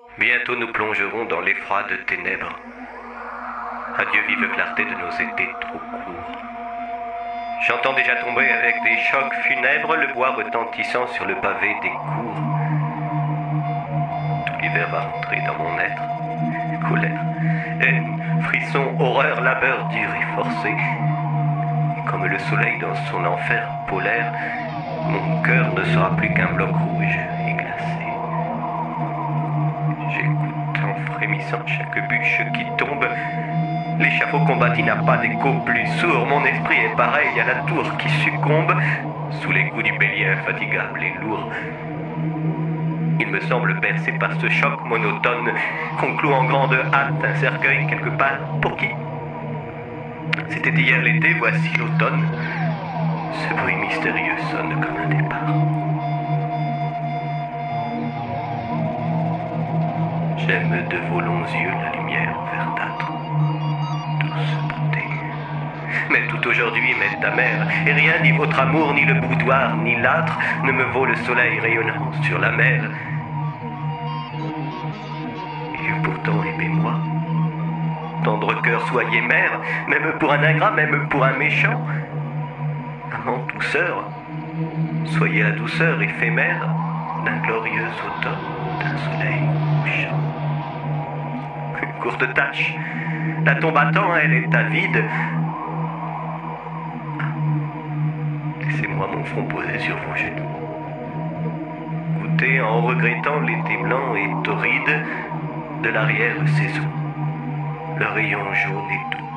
Bientôt nous plongerons dans l'effroide ténèbres. Adieu vive clarté de nos étés trop courts. J'entends déjà tomber avec des chocs funèbres le bois retentissant sur le pavé des cours. Tout l'hiver va rentrer dans mon être. Colère, haine, frisson, horreur, labeur dur et forcé. Comme le soleil dans son enfer polaire, mon cœur ne sera plus qu'un bloc rouge et glacé. J'écoute en frémissant chaque bûche qui tombe. L'échafaud combattu n'a pas d'écho plus sourd. Mon esprit est pareil à la tour qui succombe sous les coups du bélier infatigable et lourd. Il me semble bercé par ce choc monotone qu'on cloue en grande hâte un cercueil quelque part. Pour qui? C'était hier l'été, voici l'automne. Ce bruit mystérieux sonne comme un départ. J'aime de vos longs yeux la lumière verdâtre, douce bonté. Mais tout aujourd'hui m'est amer, et rien, ni votre amour, ni le boudoir, ni l'âtre, ne me vaut le soleil rayonnant sur la mer. Et pourtant aimez-moi. Tendre cœur, soyez mère, même pour un ingrat, même pour un méchant. Amant douceur, soyez la douceur éphémère d'un glorieux automne, d'un soleil couchant. Une courte tâche, la tombe attend, elle est avide. Laissez-moi mon front posé sur vos genoux. Goûtez en regrettant l'été blanc et torride de l'arrière-saison. Le rayon jaune et doux